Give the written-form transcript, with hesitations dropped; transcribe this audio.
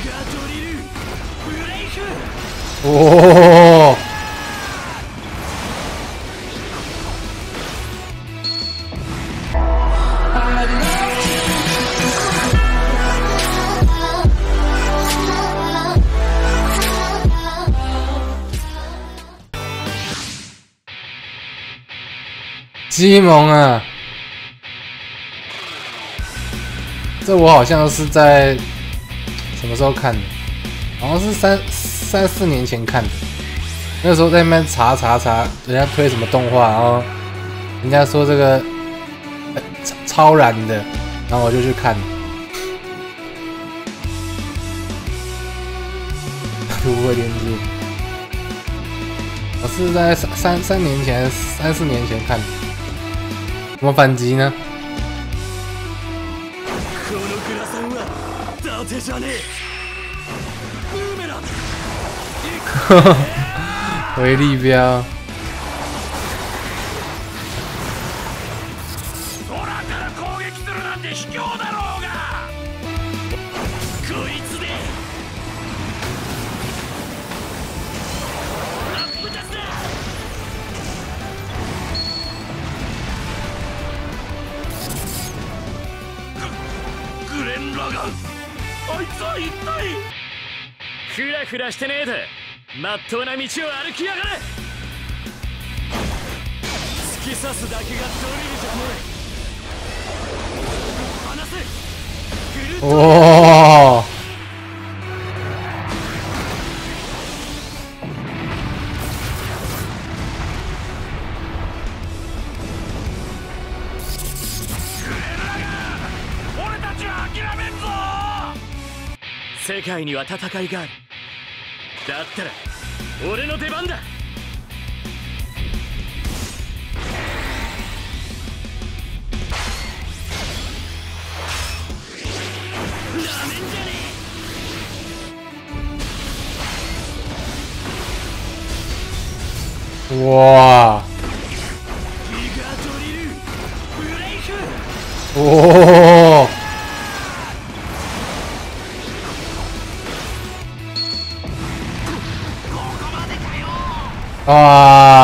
おお。基蒙啊，这我好像是在什么时候看的？好像是三四年前看的。那时候在那边查，人家推什么动画，然后人家说这个超燃的，然后我就去看。不会连接，我是在三四年前看的。怎么反击呢？回力镖。 あいつは一体フラフラしてねえでまっとうな道を歩きやがれ。突き刺すだけがドリルじゃねえ。離せ。 おお。 俺たちは諦めんぞ。世界には戦いがある。だったら俺の出番だ。なめんじゃねえ。わあ。おお。ああ。